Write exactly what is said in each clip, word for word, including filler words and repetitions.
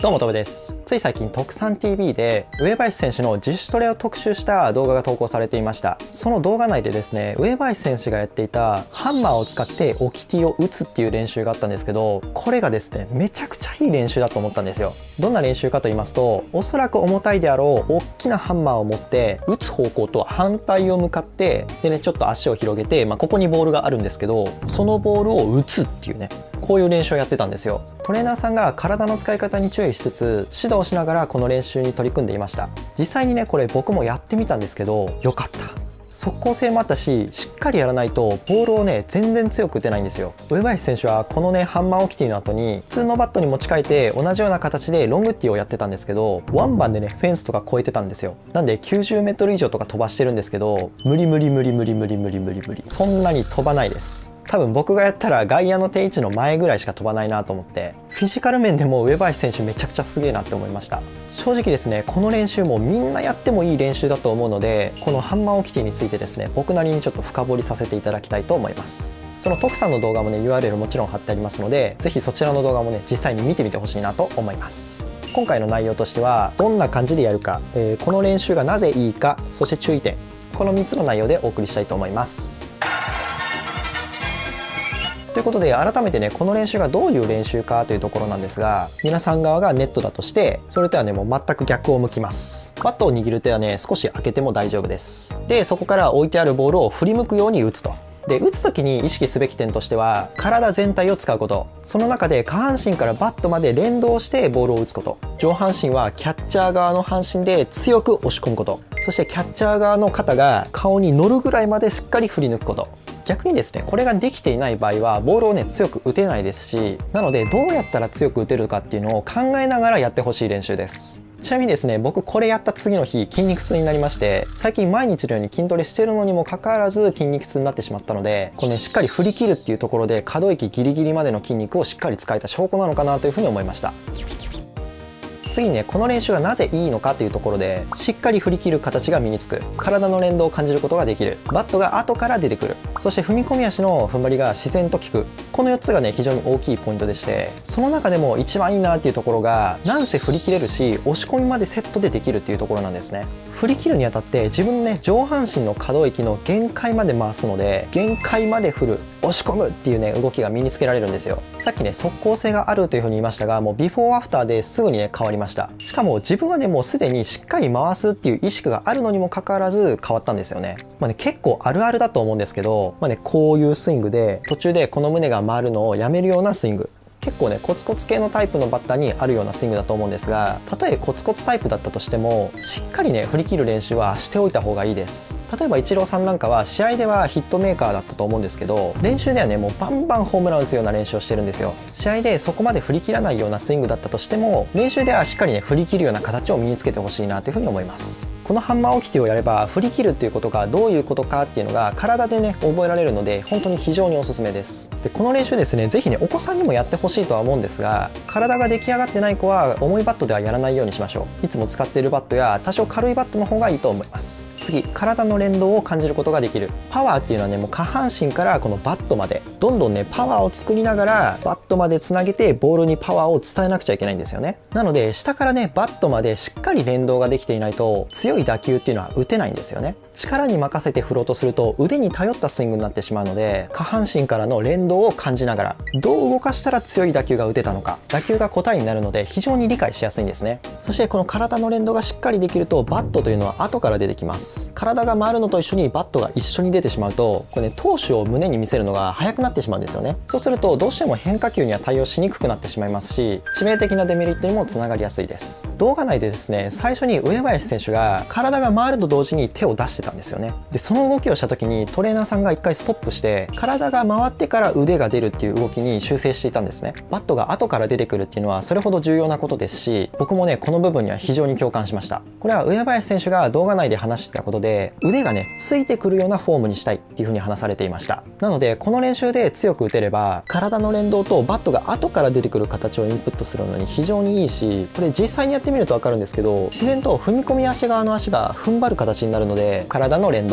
どうも、とべです。つい最近、特産 ティーブイ で上林選手の自主トレを特集した動画が投稿されていました。その動画内でですね、上林選手がやっていたハンマーを使って置きティを打つっていう練習があったんですけど、これがですね、めちゃくちゃいい練習だと思ったんですよ。どんな練習かと言いますと、おそらく重たいであろう大きなハンマーを持って打つ方向と反対を向かって、でね、ちょっと足を広げて、まあ、ここにボールがあるんですけど、そのボールを打つっていうね、こういう練習をやってたんですよ。トレーナーさんが体の使い方に注意しつつ指導しながらこの練習に取り組んでいました。実際にね、これ僕もやってみたんですけど、よかった。速攻性もあったし、しっかりやらないとボールをね全然強く打てないんですよ。上林選手はこのねハンマー置きティの後に普通のバットに持ち替えて同じような形でロングティをやってたんですけど、ワンバンでねフェンスとか越えてたんですよ。なんできゅうじゅうメートル以上とか飛ばしてるんですけど、無理無理無理無理無理無理無理無理そんなに飛ばないです。多分僕がやったら外野の定位置の前ぐらいしか飛ばないなと思って、フィジカル面でも上林選手めちゃくちゃすげえなって思いました。正直ですね、この練習もみんなやってもいい練習だと思うので、このハンマー置きティについてですね、僕なりにちょっと深掘りさせていただきたいと思います。その徳さんの動画もね ユーアールエル もちろん貼ってありますので、是非そちらの動画もね実際に見てみてほしいなと思います。今回の内容としてはどんな感じでやるか、えー、この練習がなぜいいか、そして注意点、このみっつの内容でお送りしたいと思います。ということで、改めてねこの練習がどういう練習かというところなんですが、皆さん側がネットだとして、それとはねもう全く逆を向きます。バットを握る手はね少し開けても大丈夫です。でそこから置いてあるボールを振り向くように打つと。で打つ時に意識すべき点としては、体全体を使うこと、その中で下半身からバットまで連動してボールを打つこと、上半身はキャッチャー側の半身で強く押し込むこと、そしてキャッチャー側の肩が顔に乗るぐらいまでしっかり振り抜くこと。逆にですね、これができていない場合はボールをね強く打てないですし、なのでどうやったら強く打てるかっていうのを考えながらやってほしい練習です。ちなみにですね、僕これやった次の日筋肉痛になりまして、最近毎日のように筋トレしてるのにもかかわらず筋肉痛になってしまったので、これねしっかり振り切るっていうところで可動域ギリギリまでの筋肉をしっかり使えた証拠なのかなというふうに思いました。次にね、この練習がなぜいいのかというところで、しっかり振り切る形が身につく、体の連動を感じることができる、バットが後から出てくる、そして踏み込み足の踏ん張りが自然と効く、このよっつがね非常に大きいポイントでして、その中でも一番いいなっていうところが、なんせ振り切れるし押し込みまでセットでできるっていうところなんですね。振り切るにあたって自分のね上半身の可動域の限界まで回すので、限界まで振る、押し込むっていうね動きが身につけられるんですよ。さっきね速攻性があるというふうに言いましたが、もうビフォーアフターですぐにね変わりました。しかも自分はねもうすでにしっかり回すっていう意識があるのにもかかわらず変わったんですよね。まあね結構あるあるだと思うんですけど、まあねこういうスイングで途中でこの胸が回るのをやめるようなスイング、結構ねコツコツ系のタイプのバッターにあるようなスイングだと思うんですが、たとえコツコツタイプだったとしてもしっかりね振り切る練習はしておいた方がいいです。例えばイチローさんなんかは試合ではヒットメーカーだったと思うんですけど、練習ではねもうバンバンホームラン打つような練習をしてるんですよ。試合でそこまで振り切らないようなスイングだったとしても、練習ではしっかりね振り切るような形を身につけてほしいなというふうに思います。このハンマー置きティをやれば、振り切るっていうことがどういうことかっていうのが体でね覚えられるので、本当に非常におすすめです。でこの練習ですね、是非ねお子さんにもやってほしいとは思うんですが、体が出来上がってない子は重いバットではやらないようにしましょう。いつも使っているバットや多少軽いバットの方がいいと思います。次、体の連動を感じることができる。パワーっていうのはねもう下半身からこのバットまでどんどんねパワーを作りながらバットまでつなげてボールにパワーを伝えなくちゃいけないんですよね。なので下からねバットまでしっかり連動ができていないと強い打球っていうのは打てないんですよね。力に任せて振ろうとすると腕に頼ったスイングになってしまうので、下半身からの連動を感じながらどう動かしたら強い打球が打てたのか、打球が答えになるので非常に理解しやすいんですね。そしてこの体の連動がしっかりできると、バットというのは後から出てきます。体が回るのと一緒にバットが一緒に出てしまうと、これね投手を胸に見せるのが早くなってしまうんですよね。そうするとどうしても変化球には対応しにくくなってしまいますし、致命的なデメリットにもつながりやすいです。動画内でですね、最初に上林選手が体が回ると同時に手を出してたんですよね。でその動きをした時にトレーナーさんが一回ストップして、体が回ってから腕が出るっていう動きに修正していたんですね。バットが後から出てくるっていうのはそれほど重要なことですし、僕もねこの部分には非常に共感しました。これは上林選手が動画内で話してたことで、腕がねついてくるようなフォームにしたいっていう風に話されていました。なのでこの練習で強く打てれば、体の連動とバットが後から出てくる形をインプットするのに非常にいいし、これ実際にやってみると分かるんですけど、自然と踏み込み足側の足が踏ん張る形になるので、体の連動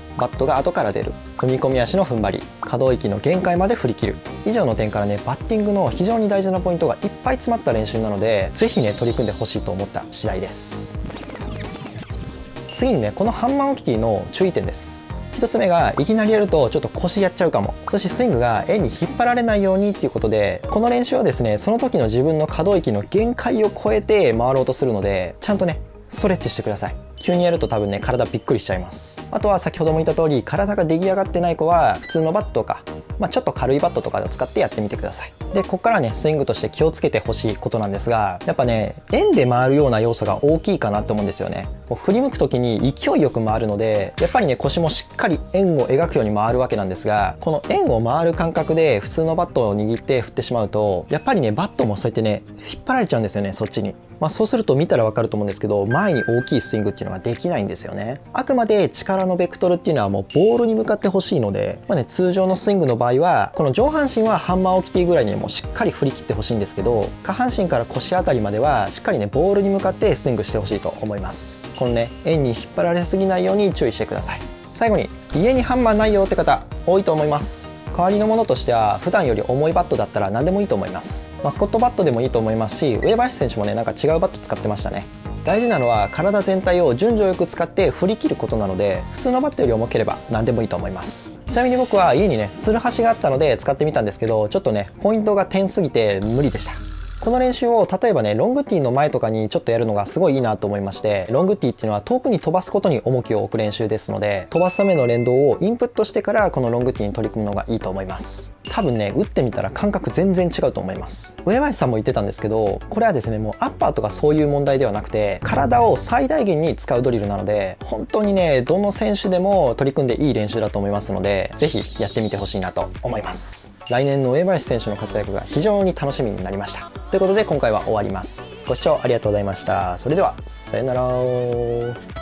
バットが後から出る、踏み込み足の踏ん張り、可動域の限界まで振り切る、以上の点からねバッティングの非常に大事なポイントがいっぱい詰まった練習なので、是非ね取り組んでほしいと思った次第です。次にねこのハンマーオキティの注意点です。ひとつめが、いきなりやるとちょっと腰やっちゃうかも、そしてスイングが円に引っ張られないようにっていうことで、この練習はですねその時の自分の可動域の限界を超えて回ろうとするので、ちゃんとねストレッチしてください。急にやると多分ね体びっくりしちゃいます。あとは先ほども言った通り、体が出来上がってない子は普通のバットか、まあ、ちょっと軽いバットとかを使ってやってみてください。でここからねスイングとして気をつけてほしいことなんですが、やっぱね円で回るような要素が大きいかなと思うんですよね。もう振り向く時に勢いよく回るので、やっぱりね腰もしっかり円を描くように回るわけなんですが、この円を回る感覚で普通のバットを握って振ってしまうと、やっぱりねバットもそうやってね引っ張られちゃうんですよね、そっちに。まあ、そうすると見たら分かると思うんですけど、前に大きいスイングっていうのができないんですよね。あくまで力のベクトルっていうのはもうボールに向かってほしいので、まあね、通常のスイングの場合はこの上半身はハンマーオキティぐらいにもうしっかり振り切ってほしいんですけど、下半身から腰あたりまではしっかりねボールに向かってスイングしてほしいと思います。このね円に引っ張られすぎないように注意してください。最後に、家にハンマーないよって方多いと思います。代わりのものとしては普段より重いバットだったら何でもいいと思います。マスコットバットでもいいと思いますし、上林選手もねなんか違うバット使ってましたね。大事なのは体全体を順序よく使って振り切ることなので、普通のバットより重ければ何でもいいと思います。ちなみに僕は家にねつるはしがあったので使ってみたんですけど、ちょっとねポイントが点すぎて無理でした。この練習を例えばねロングティーの前とかにちょっとやるのがすごいいいなと思いまして、ロングティーっていうのは遠くに飛ばすことに重きを置く練習ですので、飛ばすための連動をインプットしてからこのロングティーに取り組むのがいいと思います。多分ね打ってみたら感覚全然違うと思います。上林さんも言ってたんですけど、これはですねもうアッパーとかそういう問題ではなくて、体を最大限に使うドリルなので、本当にねどの選手でも取り組んでいい練習だと思いますので、是非やってみてほしいなと思います。来年の上林選手の活躍が非常に楽しみになりました。ということで今回は終わります。ご視聴ありがとうございました。それではさよなら。